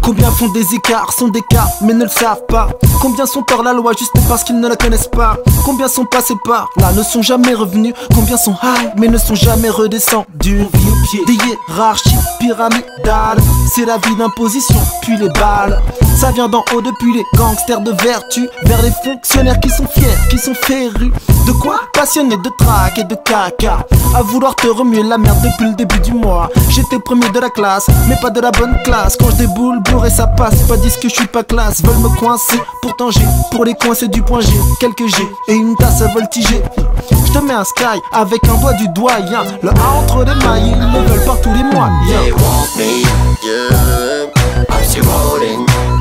Combien font des écarts, sont des cas, mais ne le savent pas. Combien sont hors la loi juste parce qu'ils ne la connaissent pas. Combien sont passés par là, ne sont jamais revenus. Combien sont high, mais ne sont jamais redescendus. On vit au pied des hiérarchies pyramidales. C'est la vie d'imposition, puis les balles. Ça vient d'en haut depuis les gangsters de vertu vers les fonctionnaires qui sont fiers, qui sont férus. De quoi? Passionnés de trac et de caca. À vouloir te remuer la merde depuis le début du mois. J'étais premier de la classe, mais pas de la bonne classe. Quand je déboule, bourré ça passe. Pas disent que je suis pas classe, veulent me coincer. Pourtant j'ai, pour les coincer du point G, quelques G et une tasse à voltiger. Je te mets un sky avec un doigt du doyen. Le A entre les mailles, ils le veulent par tous les mois. They want me, yeah, I'm still rolling.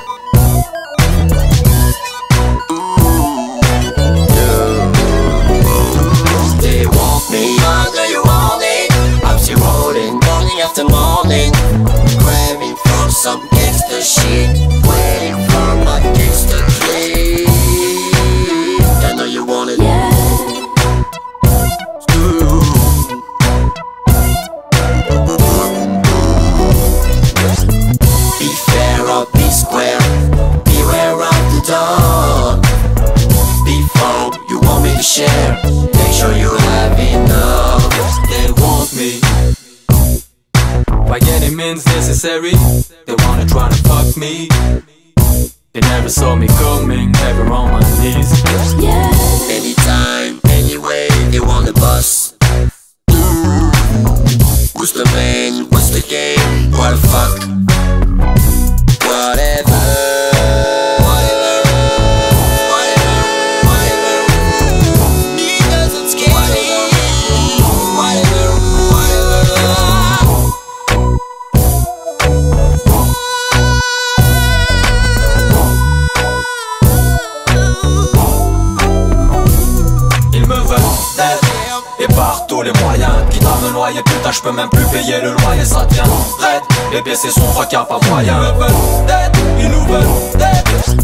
They want me, how do you want it? I'm still rolling, morning after morning, craving for some gangster shit, waiting for my gangster dream. I know you want it. Yeah. Be fair or be square, beware of the dawn. Before you want me to share, make sure you have enough. They want me by any means necessary. They wanna try to fuck me. They never saw me coming, never on my knees. Yeah. anytime, anyway. They want the bus. Who's the man? What's the game? What the fuck? Whatever. Et par tous les moyens, quitte à me noyer, putain je peux même plus payer le loyer, ça devient raide. Les baisser son froc, y'a pas moyen. Ils me veulent d'être, ils nous veulent d'être.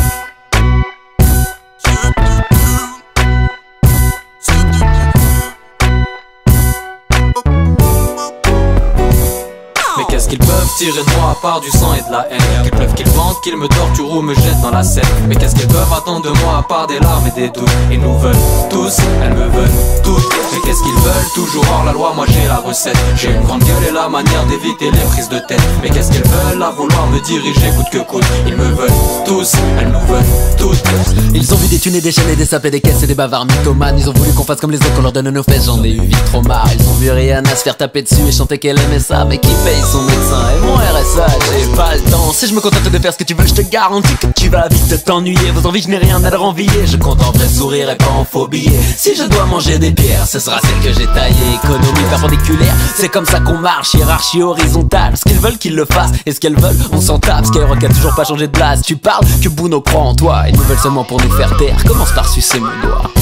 Mais qu'est-ce qu'ils peuvent tirer de moi à part du sang et de la haine? Qu'ils pleuvent, qu'ils vendent, qu'ils me torturent ou me jettent dans la Seine. Mais qu'est-ce qu'ils peuvent attendre de moi à part des larmes et des doutes? Ils nous veulent tous, elles me veulent toutes. Mais qu'est-ce qu'ils veulent? Toujours hors la loi, moi j'ai la recette. J'ai une grande gueule et la manière d'éviter les prises de tête. Mais qu'est-ce qu'ils veulent? À vouloir me diriger coûte que coûte. Ils me veulent tous, elles nous veulent toutes. Ils ont vu des thunes et des chaînes et des sapes et des caisses et des bavards mythomanes. Ils ont voulu qu'on fasse comme les autres, qu'on leur donne nos fesses. J'en ai eu vite trop marre. Ils ont vu Rihanna se faire taper dessus et chanter qu'elle aimait ça. Mais qui paye son médecin et mon RSA? J'ai pas le temps. Si je me contente de faire ce que tu veux, je te garantis que tu vas vite t'ennuyer. Vos envies, je n'ai rien à leur envier. Je compte en vrai sourire et pas en faux billets. Si je dois manger des pierres, ce sera celle que j'ai taillée. Économie perpendiculaire, c'est comme ça qu'on marche. Hiérarchie horizontale, ce qu'ils veulent qu'ils le fassent. Et ce qu'elles veulent, on s'en tape. Skyrock a toujours pas changé de place. Tu parles que Bouno croit en toi. Ils nous veulent seulement pour nous faire taire. Commence par sucer mon doigt.